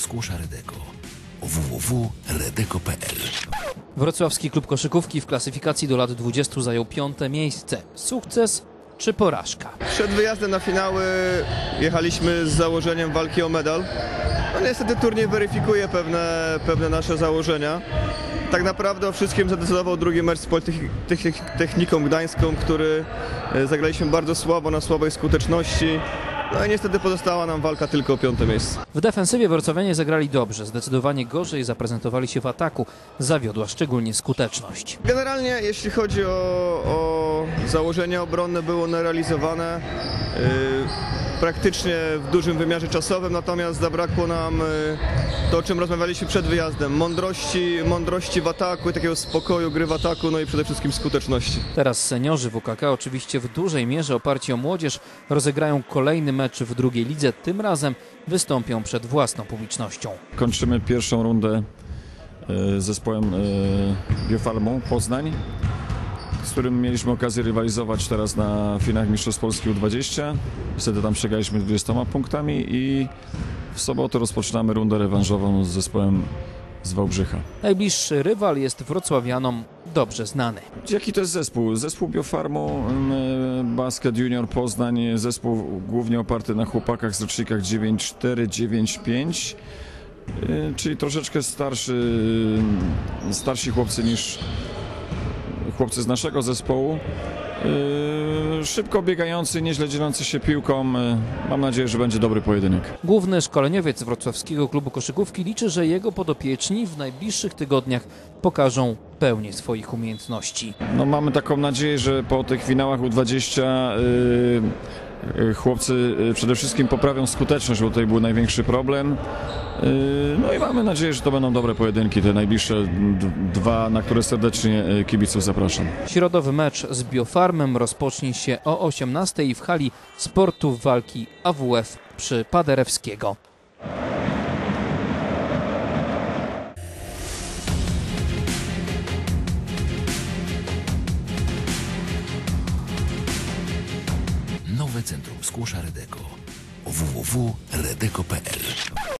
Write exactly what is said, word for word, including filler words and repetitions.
Skłosza Redeko. w w w kropka redeko kropka p l. Wrocławski klub koszykówki w klasyfikacji do lat dwudziestu zajął piąte miejsce. Sukces czy porażka? Przed wyjazdem na finały jechaliśmy z założeniem walki o medal. No niestety turniej weryfikuje pewne, pewne nasze założenia. Tak naprawdę o wszystkim zadecydował drugi mecz z Politechniką Gdańską, który zagraliśmy bardzo słabo, na słabej skuteczności. No i niestety pozostała nam walka tylko o piąte miejsce. W defensywie wrocławianie zagrali dobrze, zdecydowanie gorzej zaprezentowali się w ataku. Zawiodła szczególnie skuteczność. Generalnie jeśli chodzi o, o założenia obronne, było one realizowane yy, praktycznie w dużym wymiarze czasowym, natomiast zabrakło nam yy, to, o czym rozmawialiśmy przed wyjazdem, mądrości, mądrości w ataku i takiego spokoju gry w ataku, no i przede wszystkim skuteczności. Teraz seniorzy W K K oczywiście w dużej mierze oparci o młodzież rozegrają kolejny mecz w drugiej lidze, tym razem wystąpią przed własną publicznością. Kończymy pierwszą rundę z zespołem Biofarmą Poznań, z którym mieliśmy okazję rywalizować teraz na finałach Mistrzostw Polski U dwadzieścia. Wtedy tam przegraliśmy dwudziestoma punktami i w sobotę rozpoczynamy rundę rewanżową z zespołem z Wałbrzycha. Najbliższy rywal jest wrocławianom dobrze znany. Jaki to jest zespół? Zespół Biofarmu Basket Junior Poznań, zespół głównie oparty na chłopakach z rocznikach dziewięć cztery dziewięć pięć, czyli troszeczkę starszy, starsi chłopcy niż chłopcy z naszego zespołu. Szybko biegający, nieźle dzielący się piłką. Mam nadzieję, że będzie dobry pojedynek. Główny szkoleniowiec Wrocławskiego Klubu Koszykówki liczy, że jego podopieczni w najbliższych tygodniach pokażą pełnię swoich umiejętności. No, mamy taką nadzieję, że po tych finałach U dwadzieścia yy, chłopcy przede wszystkim poprawią skuteczność, bo tutaj był największy problem. No i mamy nadzieję, że to będą dobre pojedynki, te najbliższe dwa, na które serdecznie kibiców zapraszam. Środowy mecz z Biofarmem rozpocznie się o osiemnastej w hali sportów walki A W F przy Paderewskiego. Nowe Centrum Skłosza Redeko. w w w kropka redeko kropka p l.